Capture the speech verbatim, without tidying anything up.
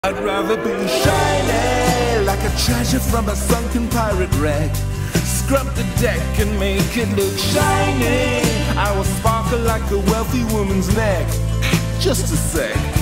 I'd rather be shiny, like a treasure from a sunken pirate wreck. Scrub the deck and make it look shiny. I will sparkle like a wealthy woman's neck. Just a sec.